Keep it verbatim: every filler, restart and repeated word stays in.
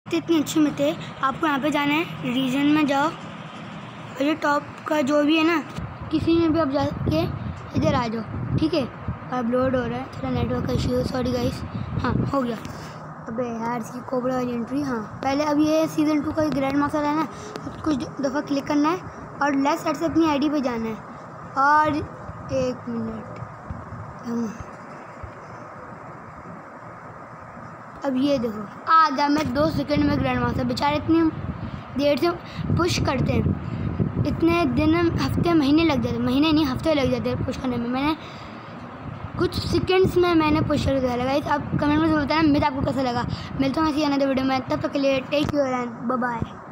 इतनी अच्छी मत है। आपको यहाँ पे जाना है, रीजन में जाओ और ये टॉप का जो भी है ना, किसी में भी आप जाके इधर आ जाओ, ठीक है। अब लोड हो रहा है, थोड़ा नेटवर्क का इशू, सॉरी गाइस। हाँ हो गया। अबे यार इसकी कोबरा वाली एंट्री। हाँ पहले अब ये सीज़न टू का ग्रैंड मास्टर है ना, कुछ दफ़ा क्लिक करना है और लेफ्ट साइड से अपनी आईडी पे जाना है। और एक मिनट, अब ये देखो आ जा, मैं दो सेकंड में ग्रैंड मास्टर। बेचारे इतनी देर से पुश करते हैं, इतने दिन हफ्ते महीने लग जाते, महीने नहीं हफ्ते लग जाते हैं पुश करने में। मैंने कुछ सेकंड्स में मैंने पुश कर दिया। गाइस आप कमेंट में ज़रूर बताना मेरा आपको कैसा लगा। मिलता हूँ ऐसी अनदर वीडियो में, तब तक के लिए take care and bye bye.